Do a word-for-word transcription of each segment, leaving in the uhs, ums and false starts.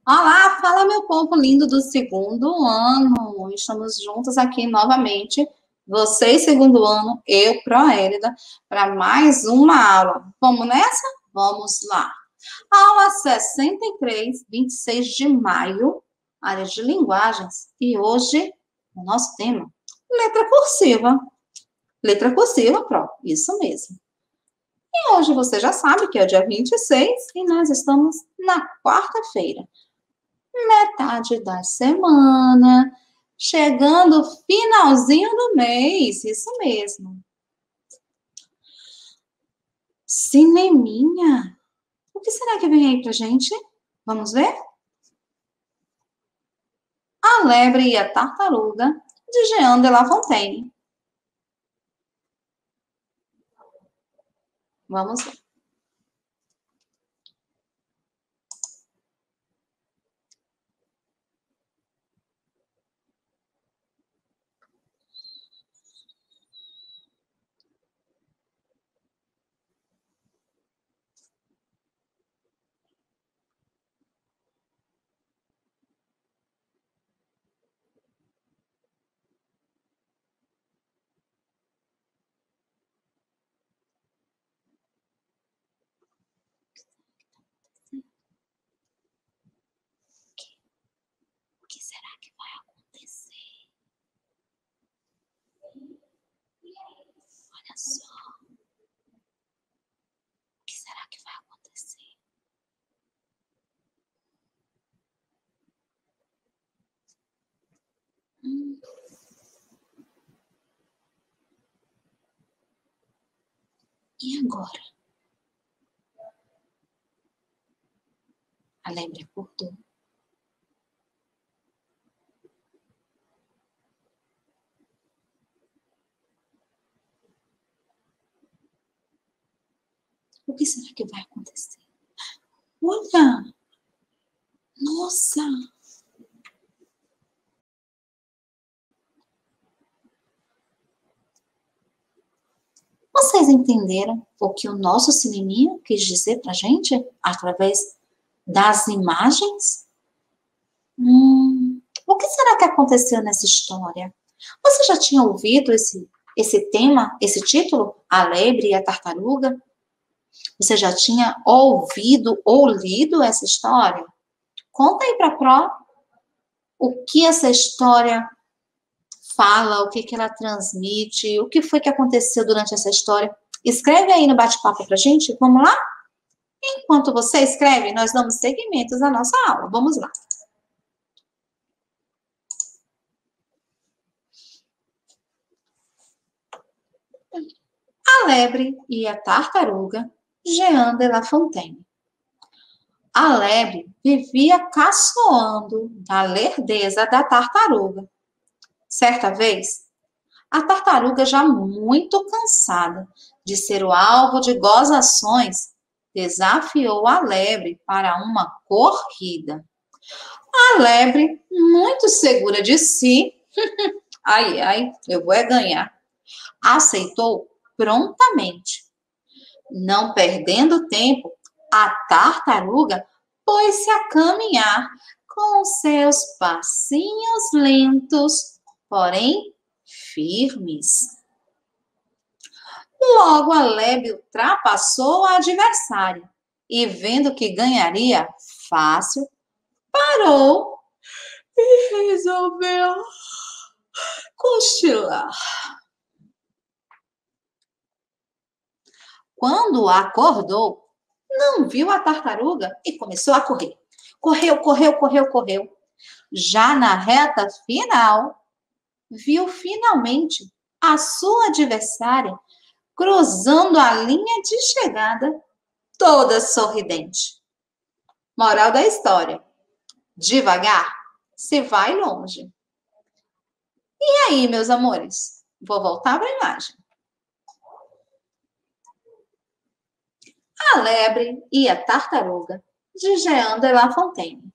Olá, fala meu povo lindo do segundo ano. Estamos juntos aqui novamente. Vocês, segundo ano, eu, Proélida, para mais uma aula. Vamos nessa? Vamos lá. Aula sessenta e três, vinte e seis de maio, área de linguagens. E hoje, o nosso tema, letra cursiva. Letra cursiva, Pro, isso mesmo. E hoje você já sabe que é o dia vinte e seis e nós estamos na quarta-feira. Metade da semana, chegando finalzinho do mês, isso mesmo. Cineminha. O que será que vem aí pra gente? Vamos ver? A Lebre e a Tartaruga, de Jean de La Fontaine. Vamos ver. O que será que vai acontecer? Olha só. O que será que vai acontecer? Hum. E agora? A Lebre acordou. O que será que vai acontecer? Olha! Nossa! Vocês entenderam o que o nosso cineminha quis dizer pra gente através das imagens? Hum, o que será que aconteceu nessa história? Você já tinha ouvido esse, esse tema, esse título? A Lebre e a Tartaruga? Você já tinha ouvido ou lido essa história? Conta aí pra Pro o que essa história fala, o que, que ela transmite, o que foi que aconteceu durante essa história. Escreve aí no bate-papo pra gente, vamos lá? Enquanto você escreve, nós damos seguimento à nossa aula. Vamos lá. A Lebre e a Tartaruga, Jean de La Fontaine. A lebre vivia caçoando da lerdeza da tartaruga. Certa vez, a tartaruga, já muito cansada de ser o alvo de gozações, desafiou a lebre para uma corrida. A lebre, muito segura de si, ai, ai, eu vou é ganhar, aceitou prontamente. Não perdendo tempo, a tartaruga pôs-se a caminhar com seus passinhos lentos, porém firmes. Logo a lebre ultrapassou a adversária e, vendo que ganharia fácil, parou e resolveu cochilar. Quando acordou, não viu a tartaruga e começou a correr. Correu, correu, correu, correu. Já na reta final, viu finalmente a sua adversária cruzando a linha de chegada, toda sorridente. Moral da história: devagar se vai longe. E aí, meus amores? Vou voltar para a imagem. A lebre e a tartaruga, de Jean de La Fontaine.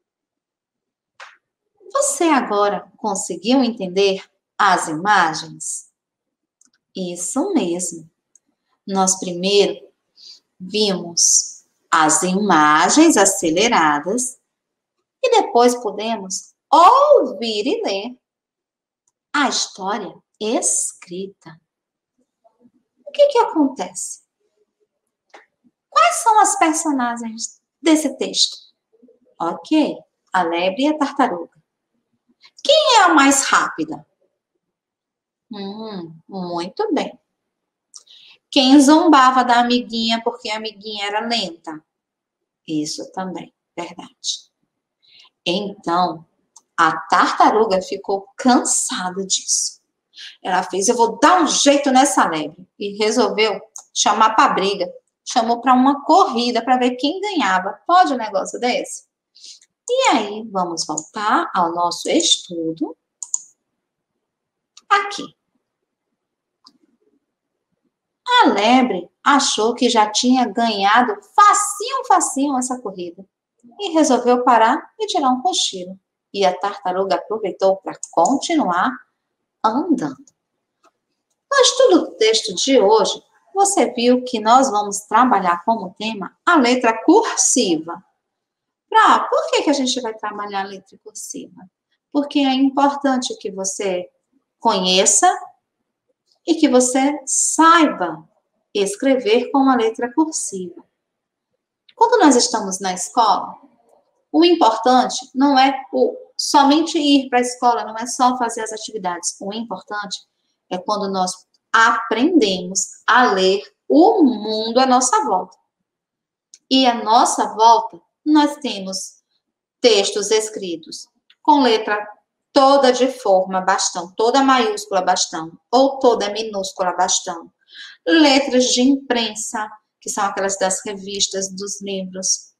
Você agora conseguiu entender as imagens? Isso mesmo. Nós primeiro vimos as imagens aceleradas E depois podemos ouvir e ler a história escrita. O que que acontece? Quais são as personagens desse texto? Ok, a lebre e a tartaruga. Quem é a mais rápida? Hum, muito bem. Quem zombava da amiguinha porque a amiguinha era lenta? Isso também, verdade. Então, a tartaruga ficou cansada disso. Ela fez, eu vou dar um jeito nessa lebre. E resolveu chamar para briga. Chamou para uma corrida para ver quem ganhava. Pode um negócio desse? E aí, vamos voltar ao nosso estudo. Aqui. A lebre achou que já tinha ganhado facinho, facinho essa corrida. E resolveu parar e tirar um cochilo. E a tartaruga aproveitou para continuar andando. No estudo do texto de hoje, você viu que nós vamos trabalhar como tema a letra cursiva. Pra, por que que a gente vai trabalhar a letra cursiva? Porque é importante que você conheça e que você saiba escrever com a letra cursiva. Quando nós estamos na escola, o importante não é o, somente ir para a escola, não é só fazer as atividades. O importante é quando nós aprendemos a ler o mundo à nossa volta. E à nossa volta, nós temos textos escritos com letra toda de forma bastão, toda maiúscula bastão, ou toda minúscula bastão. Letras de imprensa, que são aquelas das revistas, dos livros.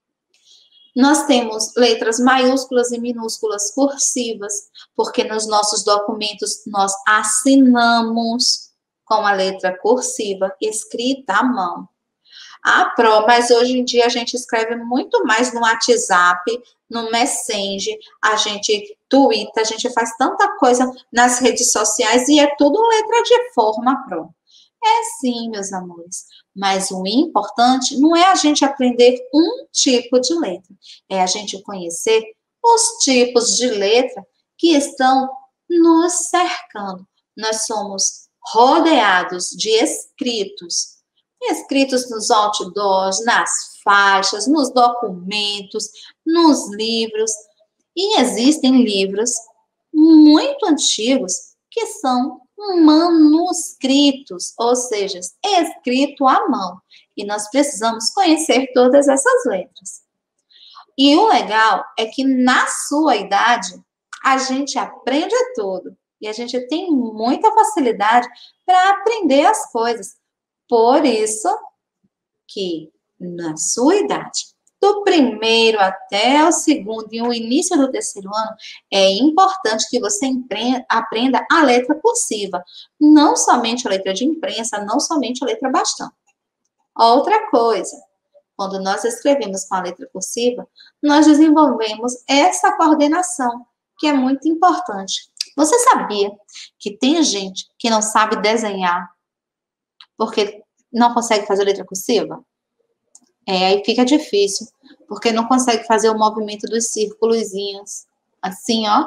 Nós temos letras maiúsculas e minúsculas cursivas, porque nos nossos documentos nós assinamos com a letra cursiva, escrita à mão. Ah, Pro, mas hoje em dia a gente escreve muito mais no WhatsApp, no Messenger, a gente twitta, a gente faz tanta coisa nas redes sociais e é tudo letra de forma, Pro. É sim, meus amores, mas o importante não é a gente aprender um tipo de letra, é a gente conhecer os tipos de letra que estão nos cercando. Nós somos rodeados de escritos, escritos nos outdoors, nas faixas, nos documentos, nos livros. E existem livros muito antigos que são manuscritos, ou seja, escrito à mão. E nós precisamos conhecer todas essas letras. E o legal é que na sua idade, a gente aprende tudo. E a gente tem muita facilidade para aprender as coisas. Por isso que na sua idade, do primeiro até o segundo e o início do terceiro ano, é importante que você aprenda a letra cursiva, não somente a letra de imprensa, não somente a letra bastão. Outra coisa, quando nós escrevemos com a letra cursiva, nós desenvolvemos essa coordenação, que é muito importante. Você sabia que tem gente que não sabe desenhar porque não consegue fazer letra cursiva? É, aí fica difícil, porque não consegue fazer o movimento dos círculozinhos, assim, ó.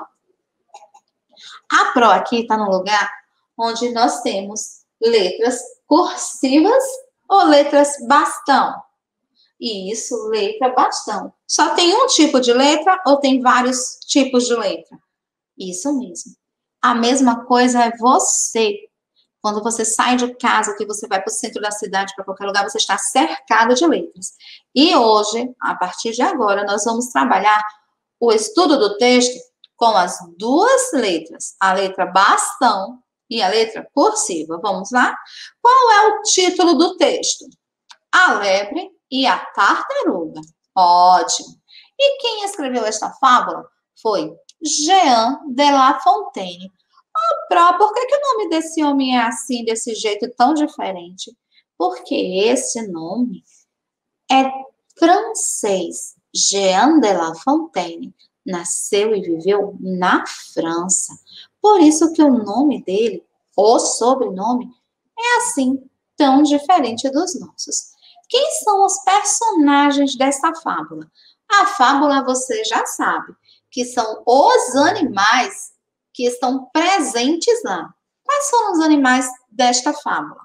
A Pro aqui está no lugar onde nós temos letras cursivas ou letras bastão. Isso, letra bastão. Só tem um tipo de letra ou tem vários tipos de letra? Isso mesmo. A mesma coisa é você. Quando você sai de casa, que você vai para o centro da cidade, para qualquer lugar, você está cercado de letras. E hoje, a partir de agora, nós vamos trabalhar o estudo do texto com as duas letras, a letra bastão e a letra cursiva. Vamos lá? Qual é o título do texto? A lebre e a tartaruga. Ótimo. E quem escreveu esta fábula foi Jean de La Fontaine. Oh, Pro, por que, que o nome desse homem é assim, desse jeito tão diferente? Porque esse nome é francês. Jean de La Fontaine nasceu e viveu na França. Por isso que o nome dele, o sobrenome, é assim, tão diferente dos nossos. Quem são os personagens dessa fábula? A fábula você já sabe, que são os animais que estão presentes lá. Quais foram os animais desta fábula?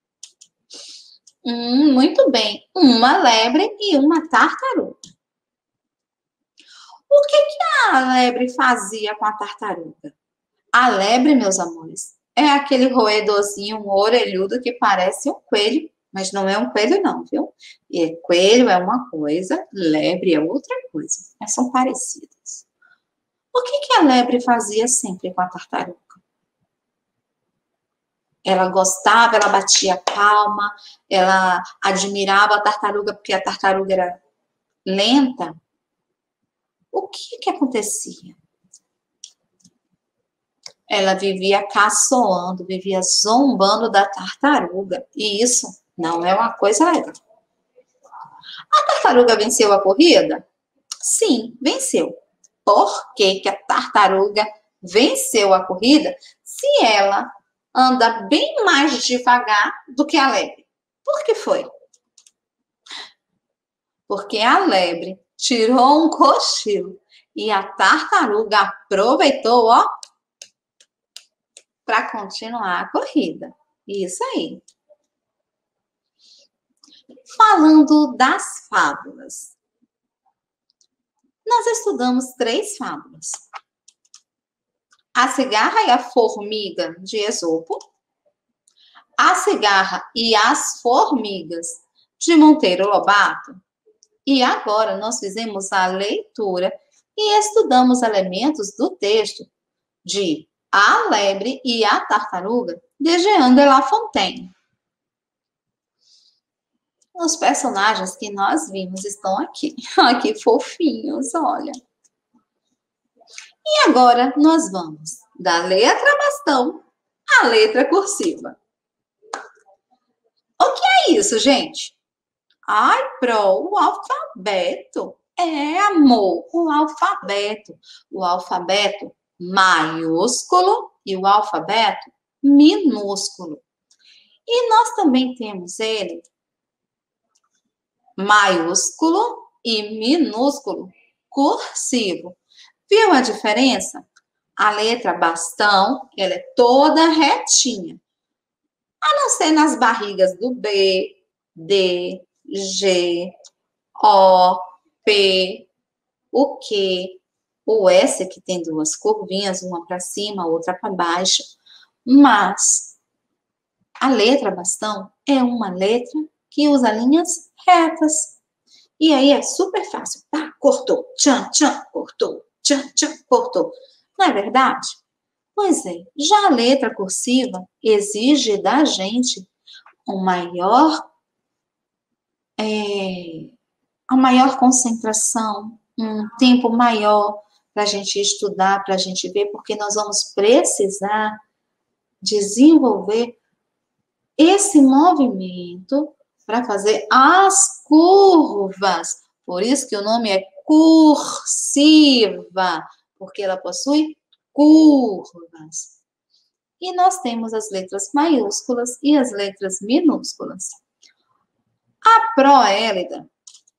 Hum, muito bem, uma lebre e uma tartaruga. O que, que a lebre fazia com a tartaruga? A lebre, meus amores, é aquele roedorzinho, um orelhudo que parece um coelho, mas não é um coelho não, viu? E coelho é uma coisa, lebre é outra coisa, mas são parecidas. O que, que a lebre fazia sempre com a tartaruga? Ela gostava, ela batia palma, ela admirava a tartaruga porque a tartaruga era lenta. O que que acontecia? Ela vivia caçoando, vivia zombando da tartaruga. E isso não é uma coisa legal. A tartaruga venceu a corrida? Sim, venceu. Por que que a tartaruga venceu a corrida se ela anda bem mais devagar do que a lebre? Por que foi? Porque a lebre tirou um cochilo e a tartaruga aproveitou, ó, para continuar a corrida. Isso aí. Falando das fábulas. Nós estudamos três fábulas. A cigarra e a formiga, de Esopo. A cigarra e as formigas, de Monteiro Lobato. E agora nós fizemos a leitura e estudamos elementos do texto de A Lebre e a Tartaruga, de Jean de La Fontaine. Os personagens que nós vimos estão aqui. Ai, que fofinhos, olha. E agora nós vamos da letra bastão à letra cursiva. O que é isso, gente? Ai, Pro, o alfabeto. É, amor, o alfabeto. O alfabeto maiúsculo e o alfabeto minúsculo. E nós também temos ele maiúsculo e minúsculo cursivo. Viu a diferença? A letra bastão, ela é toda retinha. A não ser nas barrigas do B, D, G, O, P, o Q, o S, que tem duas curvinhas, uma para cima, outra para baixo. Mas a letra bastão é uma letra que usa linhas retas. E aí é super fácil. Pá, cortou, tchan, tchan, cortou, tchan, tchan, cortou. Não é verdade? Pois é, já a letra cursiva exige da gente um maior, é, a maior concentração, um tempo maior para a gente estudar, para a gente ver, porque nós vamos precisar desenvolver esse movimento para fazer as curvas. Por isso que o nome é cursiva, porque ela possui curvas. E nós temos as letras maiúsculas e as letras minúsculas. A Proélida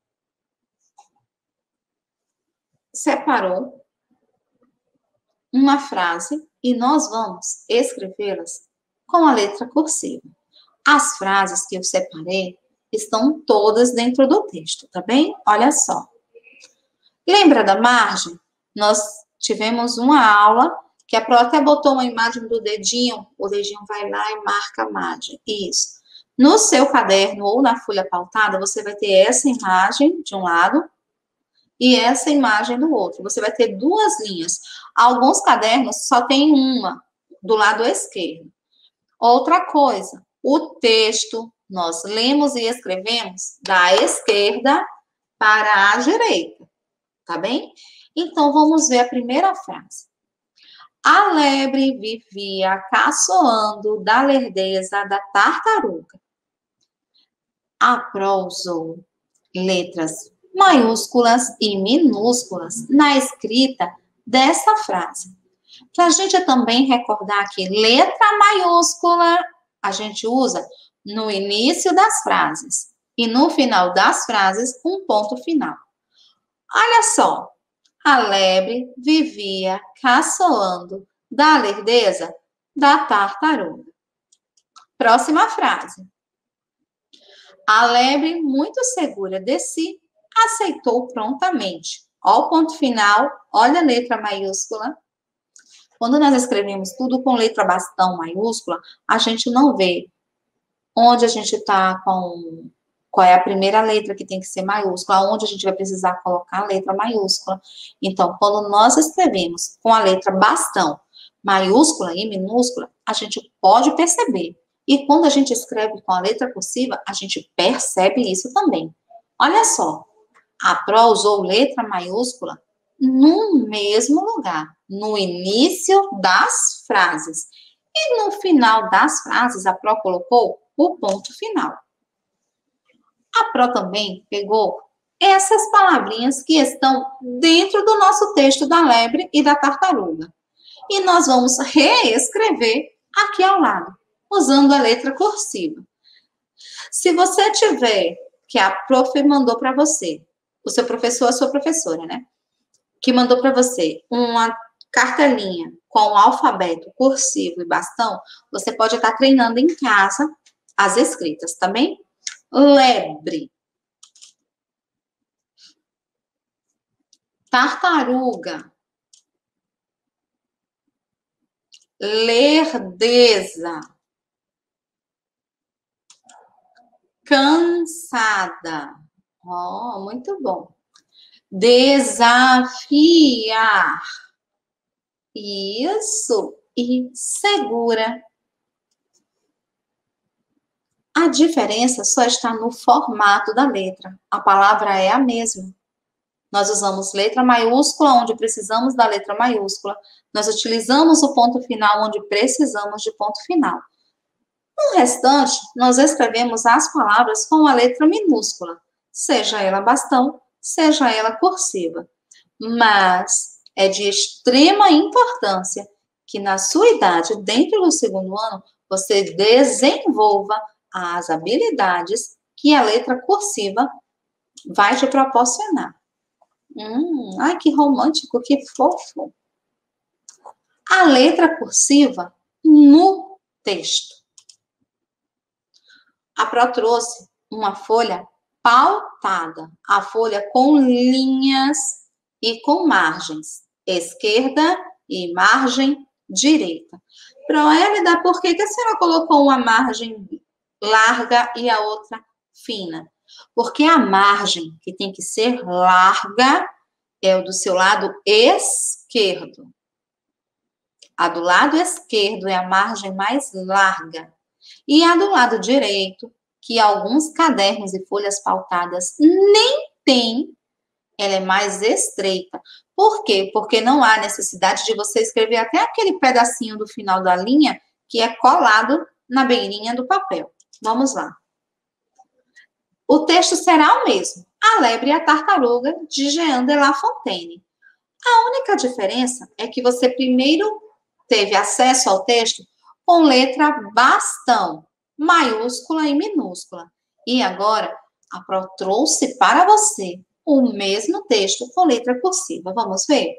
separou uma frase e nós vamos escrevê-las com a letra cursiva. As frases que eu separei estão todas dentro do texto, tá bem? Olha só. Lembra da margem? Nós tivemos uma aula que a Pro até botou uma imagem do dedinho, o dedinho vai lá e marca a margem. Isso. No seu caderno ou na folha pautada, você vai ter essa imagem de um lado e essa imagem do outro. Você vai ter duas linhas. Alguns cadernos só tem uma, do lado esquerdo. Outra coisa, o texto nós lemos e escrevemos da esquerda para a direita, tá bem? Então, vamos ver a primeira frase. A lebre vivia caçoando da lerdeza da tartaruga. A Pro usou letras maiúsculas e minúsculas na escrita dessa frase. Para a gente também recordar que letra maiúscula a gente usa no início das frases e no final das frases um ponto final. Olha só, a lebre vivia caçoando da lerdeza da tartaruga. Próxima frase. A lebre, muito segura de si, aceitou prontamente. Olha o ponto final, olha a letra maiúscula. Quando nós escrevemos tudo com letra bastão maiúscula, a gente não vê onde a gente está com... Qual é a primeira letra que tem que ser maiúscula, onde a gente vai precisar colocar a letra maiúscula. Então, quando nós escrevemos com a letra bastão maiúscula e minúscula, a gente pode perceber. E quando a gente escreve com a letra cursiva, a gente percebe isso também. Olha só, a Pro usou letra maiúscula no mesmo lugar, no início das frases. E no final das frases, a Pro colocou o ponto final. A Pro também pegou essas palavrinhas que estão dentro do nosso texto da lebre e da tartaruga. E nós vamos reescrever aqui ao lado, usando a letra cursiva. Se você tiver, que a prof mandou para você, o seu professor, a sua professora, né? Que mandou para você uma cartelinha com o alfabeto cursivo e bastão, você pode estar treinando em casa as escritas, tá bem? Lebre. Tartaruga. Lerdeza. Cansada. Oh, muito bom. Desafiar. Isso. E segura. A diferença só está no formato da letra. A palavra é a mesma. Nós usamos letra maiúscula onde precisamos da letra maiúscula. Nós utilizamos o ponto final onde precisamos de ponto final. No restante, nós escrevemos as palavras com a letra minúscula, seja ela bastão, seja ela cursiva. Mas é de extrema importância que na sua idade, dentro do segundo ano, você desenvolva as habilidades que a letra cursiva vai te proporcionar. Hum, ai, que romântico, que fofo. A letra cursiva no texto. A Pro trouxe uma folha pautada, a folha com linhas e com margens, esquerda e margem direita. Proélida, por que que a senhora colocou uma margem larga e a outra fina? Porque a margem que tem que ser larga é o do seu lado esquerdo. A do lado esquerdo é a margem mais larga. E a do lado direito, que alguns cadernos e folhas pautadas nem tem, ela é mais estreita. Por quê? Porque não há necessidade de você escrever até aquele pedacinho do final da linha que é colado na beirinha do papel. Vamos lá. O texto será o mesmo. A lebre e a tartaruga, de Jean de La Fontaine. A única diferença é que você primeiro teve acesso ao texto com letra bastão, maiúscula e minúscula. E agora, a Pro trouxe para você o mesmo texto com letra cursiva. Vamos ver?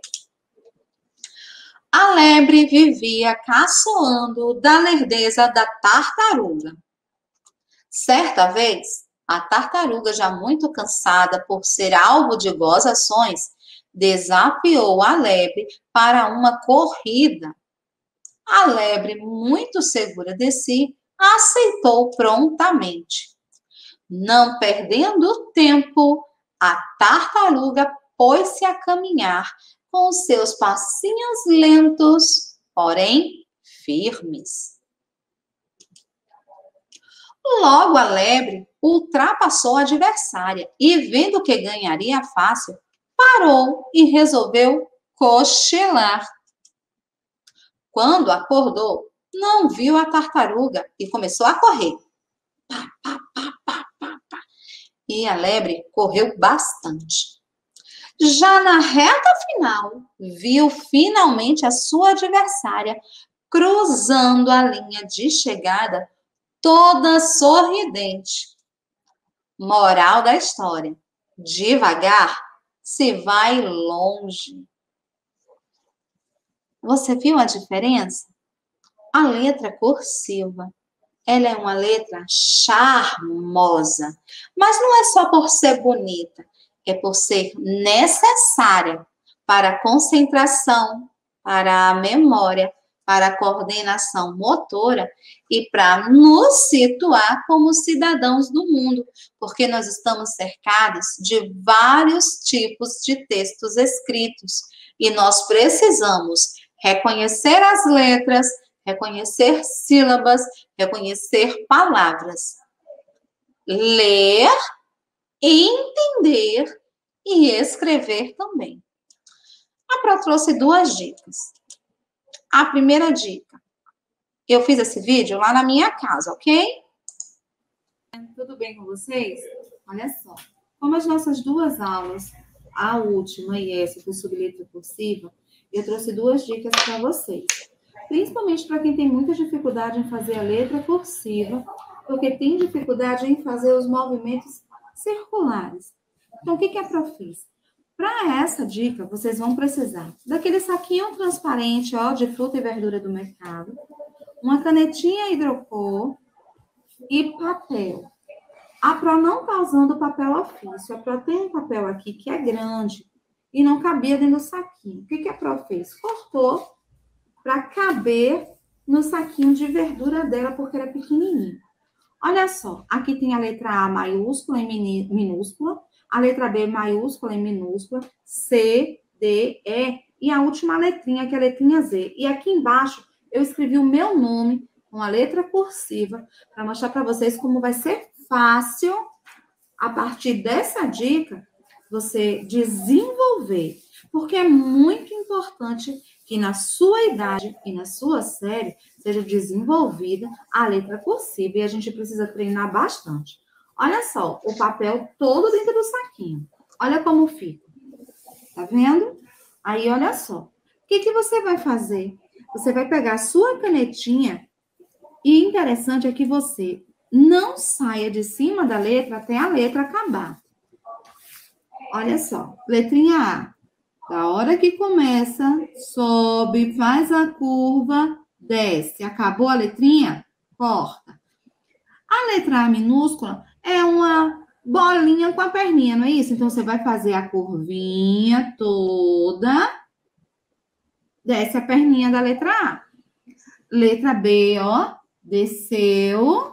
A lebre vivia caçoando da lerdeza da tartaruga. Certa vez, a tartaruga, já muito cansada por ser alvo de gozações, desafiou a lebre para uma corrida. A lebre, muito segura de si, aceitou prontamente. Não perdendo tempo, a tartaruga pôs-se a caminhar com seus passinhos lentos, porém firmes. Logo a lebre ultrapassou a adversária e, vendo que ganharia fácil, parou e resolveu cochilar. Quando acordou, não viu a tartaruga e começou a correr. Pá, pá, pá, pá, pá, pá. E a lebre correu bastante. Já na reta final, viu finalmente a sua adversária cruzando a linha de chegada, toda sorridente. Moral da história: devagar se vai longe. Você viu a diferença? A letra cursiva, ela é uma letra charmosa, mas não é só por ser bonita, é por ser necessária para a concentração, para a memória, para a coordenação motora e para nos situar como cidadãos do mundo, porque nós estamos cercados de vários tipos de textos escritos e nós precisamos reconhecer as letras, reconhecer sílabas, reconhecer palavras, ler, entender e escrever também. A Pro trouxe duas dicas. A primeira dica, eu fiz esse vídeo lá na minha casa, ok? Tudo bem com vocês? Olha só, como as nossas duas aulas, a última e essa do subletra cursiva, eu trouxe duas dicas para vocês. Principalmente para quem tem muita dificuldade em fazer a letra cursiva, porque tem dificuldade em fazer os movimentos circulares. Então, o que, que a Pro fez? Para essa dica, vocês vão precisar daquele saquinho transparente, ó, de fruta e verdura do mercado, uma canetinha hidrocor e papel. A Pro não está usando papel ofício. A Pro tem um papel aqui que é grande e não cabia dentro do saquinho. O que, que a Pro fez? Cortou para caber no saquinho de verdura dela, porque era pequenininho. Olha só, aqui tem a letra A maiúscula em minúscula, a letra B maiúscula em minúscula, C, D, E, e a última letrinha, que é a letrinha Z. E aqui embaixo, eu escrevi o meu nome com a letra cursiva, para mostrar para vocês como vai ser fácil, a partir dessa dica, você desenvolver. Porque é muito importante que na sua idade e na sua série seja desenvolvida a letra cursiva e a gente precisa treinar bastante. Olha só, o papel todo dentro do saquinho. Olha como fica. Tá vendo? Aí, olha só. O que, que você vai fazer? Você vai pegar a sua canetinha e interessante é que você não saia de cima da letra até a letra acabar. Olha só, letrinha A. Da hora que começa, sobe, faz a curva, desce. Acabou a letrinha? Corta. A letra A minúscula é uma bolinha com a perninha, não é isso? Então, você vai fazer a curvinha toda, desce a perninha da letra A. Letra B, ó, desceu,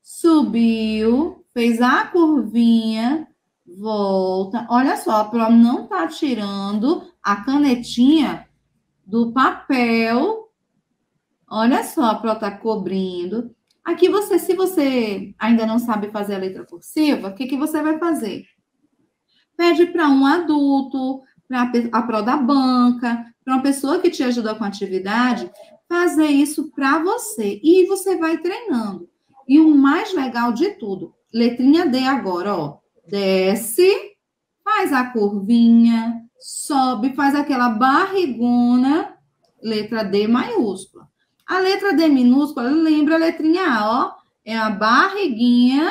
subiu, fez a curvinha, volta. Olha só, a Pro não tá tirando a canetinha do papel. Olha só, a Pro tá cobrindo. Aqui você, se você ainda não sabe fazer a letra cursiva, o que, que você vai fazer? Pede para um adulto, para a Pro da banca, para uma pessoa que te ajuda com a atividade, fazer isso para você. E você vai treinando. E o mais legal de tudo, letrinha D agora, ó. Desce, faz a curvinha, sobe, faz aquela barrigona, letra D maiúscula. A letra D minúscula lembra a letrinha A, ó. É a barriguinha,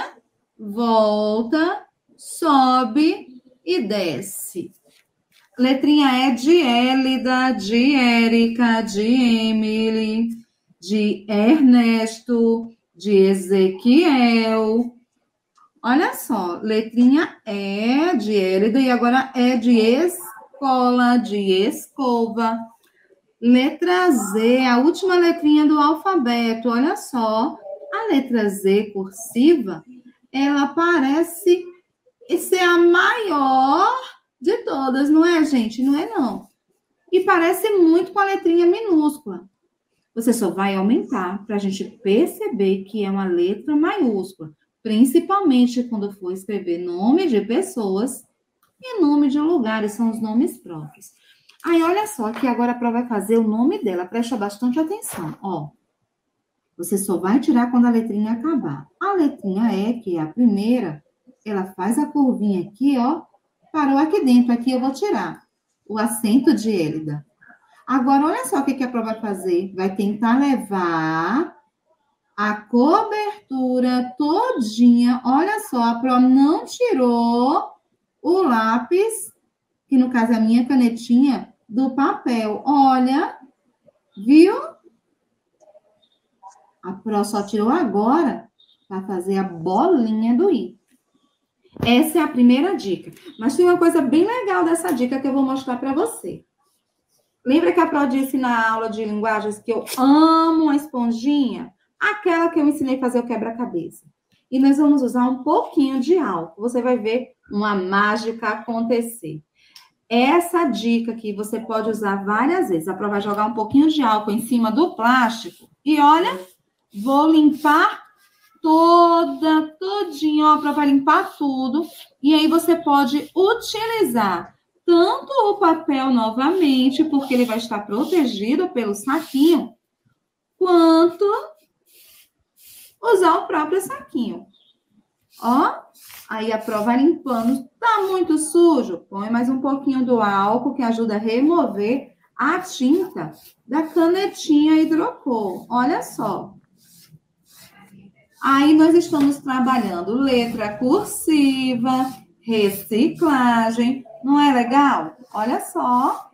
volta, sobe e desce. Letrinha E de Hélida, de Érica, de Emily, de Ernesto, de Ezequiel. Olha só, letrinha E de Hélida e agora E de escola, de escova. Letra Z, a última letrinha do alfabeto. Olha só, a letra Z cursiva, ela parece ser a maior de todas, não é, gente? Não é, não. E parece muito com a letrinha minúscula. Você só vai aumentar para a gente perceber que é uma letra maiúscula. Principalmente quando for escrever nome de pessoas e nome de lugares, são os nomes próprios. Aí, olha só, que agora a Pro vai fazer o nome dela. Presta bastante atenção, ó. Você só vai tirar quando a letrinha acabar. A letrinha E, que é a primeira, ela faz a curvinha aqui, ó. Parou aqui dentro, aqui eu vou tirar o acento de Hélida. Agora, olha só o que a Pro vai fazer. Vai tentar levar a cobertura todinha. Olha só, a Pro não tirou o lápis que no caso é a minha canetinha, do papel. Olha, viu? A Pro só tirou agora para fazer a bolinha do i. Essa é a primeira dica. Mas tem uma coisa bem legal dessa dica que eu vou mostrar para você. Lembra que a Pro disse na aula de linguagens que eu amo a esponjinha? Aquela que eu ensinei a fazer o quebra-cabeça. E nós vamos usar um pouquinho de álcool. Você vai ver uma mágica acontecer. Essa dica aqui você pode usar várias vezes. A Pro vai jogar um pouquinho de álcool em cima do plástico. E olha, vou limpar toda, todinha. Ó, a Pro vai limpar tudo. E aí você pode utilizar tanto o papel novamente, porque ele vai estar protegido pelo saquinho, quanto usar o próprio saquinho. Ó, aí a Pro vai limpando. Tá muito sujo? Põe mais um pouquinho do álcool, que ajuda a remover a tinta da canetinha hidrocor. Olha só. Aí nós estamos trabalhando letra cursiva, reciclagem. Não é legal? Olha só.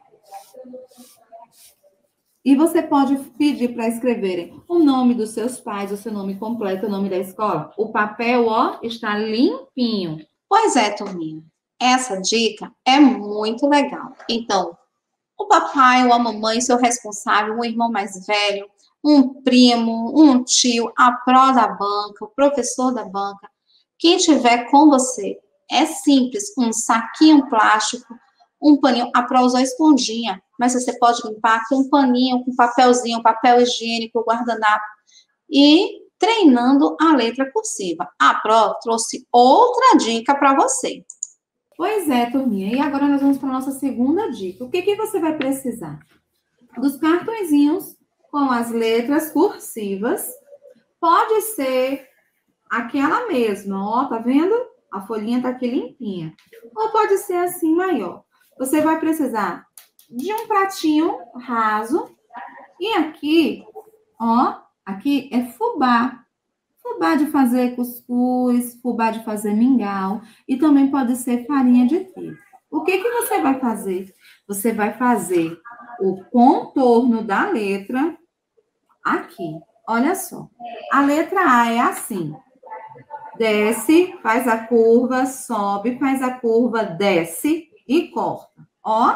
E você pode pedir para escreverem o nome dos seus pais, o seu nome completo, o nome da escola. O papel, ó, está limpinho. Pois é, turminha. Essa dica é muito legal. Então, o papai ou a mamãe, seu responsável, um irmão mais velho, um primo, um tio, a pró da banca, o professor da banca, quem tiver com você, é simples, um saquinho plástico, um paninho, a Pro usou esponjinha, mas você pode limpar com um paninho, com papelzinho, papel higiênico, guardanapo, e treinando a letra cursiva. A Pro trouxe outra dica para você. Pois é, turminha. E agora nós vamos para a nossa segunda dica. O que, que você vai precisar? Dos cartõezinhos com as letras cursivas. Pode ser aquela mesma, ó, tá vendo? A folhinha tá aqui limpinha. Ou pode ser assim, maior. Você vai precisar de um pratinho raso. E aqui, ó, aqui é fubá. Fubá de fazer cuscuz, fubá de fazer mingau. E também pode ser farinha de trigo. O que que você vai fazer? Você vai fazer o contorno da letra aqui. Olha só. A letra A é assim. Desce, faz a curva, sobe, faz a curva, desce e corta. Ó.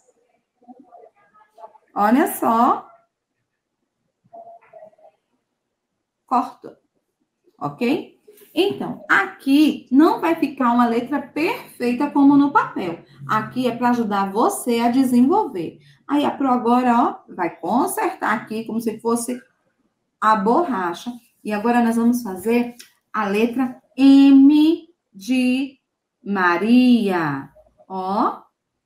Olha só. Corta. Ok? Então, aqui não vai ficar uma letra perfeita como no papel. Aqui é para ajudar você a desenvolver. Aí a Pro agora, ó, vai consertar aqui como se fosse a borracha. E agora nós vamos fazer a letra M de Maria. Ó.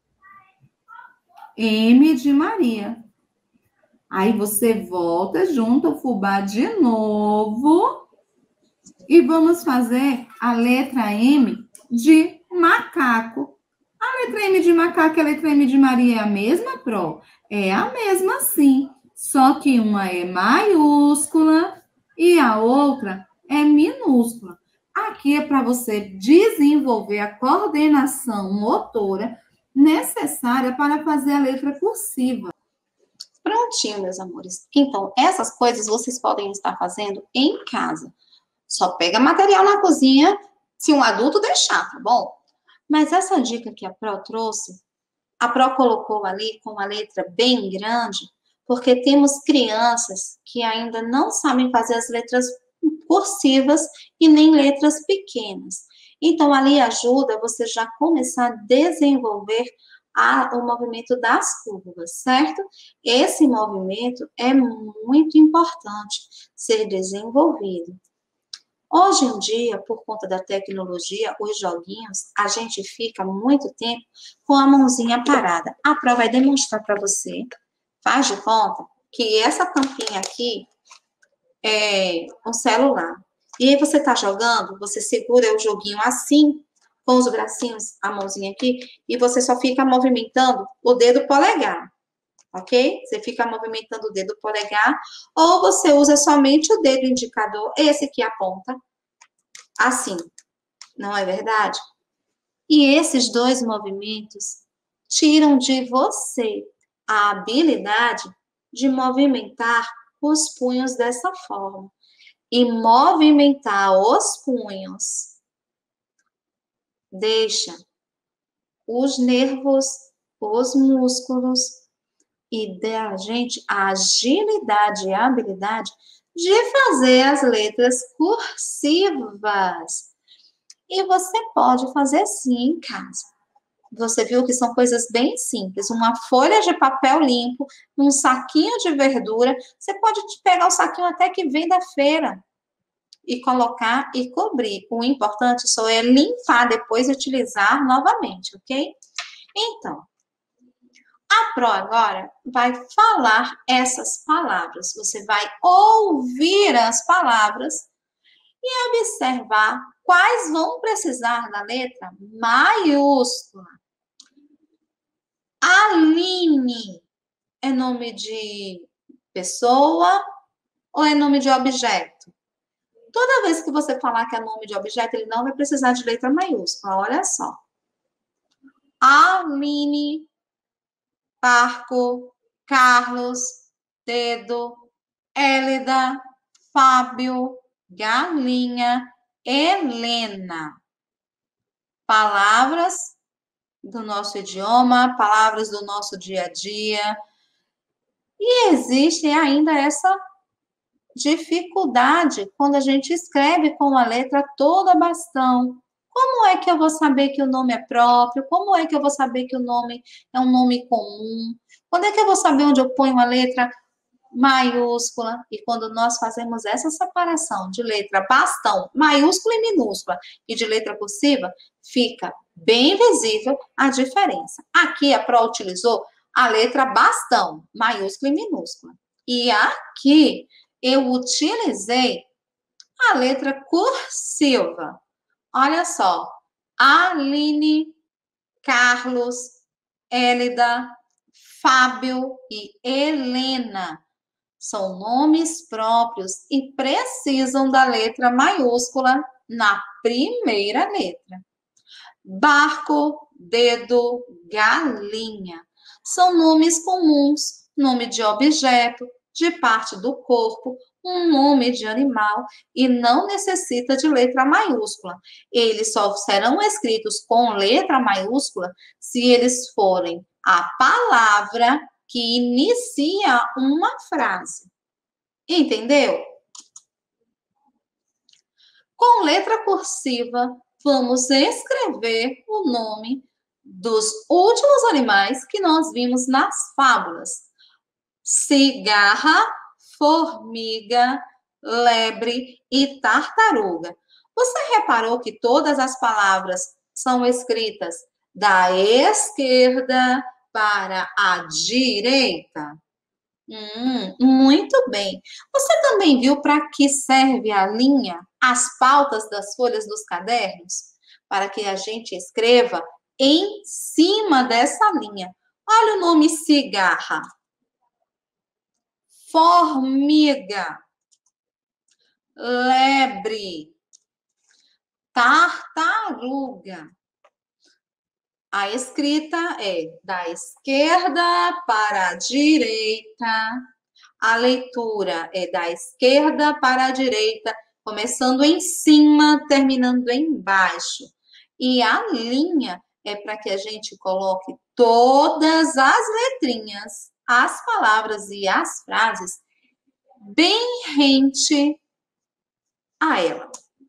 M de Maria. Aí você volta, junta o fubá de novo. E vamos fazer a letra M de macaco. A letra M de macaco e a letra M de Maria é a mesma, Pro? É a mesma, sim. Só que uma é maiúscula e a outra é minúscula. Aqui é para você desenvolver a coordenação motora necessária para fazer a letra cursiva. Prontinho, meus amores. Então, essas coisas vocês podem estar fazendo em casa. Só pega material na cozinha se um adulto deixar, tá bom? Mas essa dica que a Pro trouxe, a Pro colocou ali com uma letra bem grande, porque temos crianças que ainda não sabem fazer as letras cursivas e nem letras pequenas. Então, ali ajuda você já começar a desenvolver a, o movimento das curvas, certo? Esse movimento é muito importante ser desenvolvido. Hoje em dia, por conta da tecnologia, os joguinhos, a gente fica muito tempo com a mãozinha parada. A Pro vai demonstrar para você, faz de conta, que essa tampinha aqui é um celular. E aí você tá jogando, você segura o joguinho assim, com os bracinhos, a mãozinha aqui, e você só fica movimentando o dedo polegar, ok? Você fica movimentando o dedo polegar, ou você usa somente o dedo indicador, esse que aponta, assim, não é verdade? E esses dois movimentos tiram de você a habilidade de movimentar os punhos dessa forma. E movimentar os punhos deixa os nervos, os músculos e da gente a agilidade e a habilidade de fazer as letras cursivas. E você pode fazer sim em casa. Você viu que são coisas bem simples. Uma folha de papel limpo, um saquinho de verdura. Você pode pegar o saquinho até que vem da feira e colocar e cobrir. O importante só é limpar depois e utilizar novamente, ok? Então, a Pro agora vai falar essas palavras. Você vai ouvir as palavras e observar quais vão precisar da letra maiúscula. Aline é nome de pessoa ou é nome de objeto? Toda vez que você falar que é nome de objeto, ele não vai precisar de letra maiúscula. Olha só. Aline, Marco, Carlos, Dedo, Hélida, Fábio, Galinha, Helena. Palavras do nosso idioma, palavras do nosso dia a dia. E existe ainda essa dificuldade quando a gente escreve com a letra toda bastão. Como é que eu vou saber que o nome é próprio? Como é que eu vou saber que o nome é um nome comum? Quando é que eu vou saber onde eu ponho a letra maiúscula? E quando nós fazemos essa separação de letra bastão, maiúscula e minúscula, e de letra cursiva, fica bem visível a diferença. Aqui a Pro utilizou a letra bastão, maiúscula e minúscula. E aqui eu utilizei a letra cursiva. Olha só, Aline, Carlos, Hélida, Fábio e Helena são nomes próprios e precisam da letra maiúscula na primeira letra. Barco, dedo, galinha são nomes comuns, nome de objeto, de parte do corpo, um nome de animal e não necessita de letra maiúscula. Eles só serão escritos com letra maiúscula se eles forem a palavra que inicia uma frase. Entendeu? Com letra cursiva, vamos escrever o nome dos últimos animais que nós vimos nas fábulas. Cigarra, formiga, lebre e tartaruga. Você reparou que todas as palavras são escritas da esquerda para a direita? Hum, muito bem. Você também viu para que serve a linha, as pautas das folhas dos cadernos? Para que a gente escreva em cima dessa linha. Olha o nome cigarra. Formiga, lebre, tartaruga. A escrita é da esquerda para a direita. A leitura é da esquerda para a direita, começando em cima, terminando embaixo. E a linha é para que a gente coloque todas as letrinhas, as palavras e as frases bem rente a ela.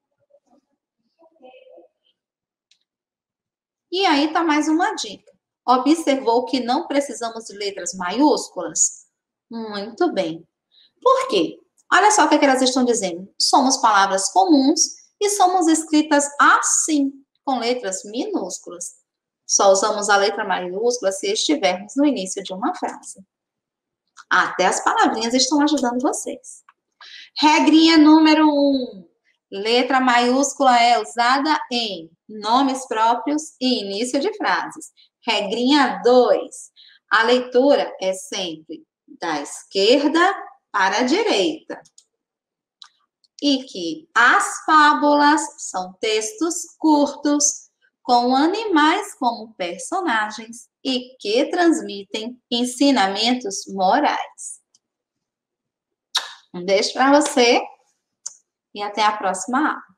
E aí tá mais uma dica. Observou que não precisamos de letras maiúsculas? Muito bem. Por quê? Olha só o que, é que elas estão dizendo. Somos palavras comuns e somos escritas assim, com letras minúsculas. Só usamos a letra maiúscula se estivermos no início de uma frase. Até as palavrinhas estão ajudando vocês. Regrinha número um. Letra maiúscula é usada em nomes próprios e início de frases. Regrinha dois. A leitura é sempre da esquerda para a direita. E que as fábulas são textos curtos, com animais como personagens e que transmitem ensinamentos morais. Um beijo para você e até a próxima aula.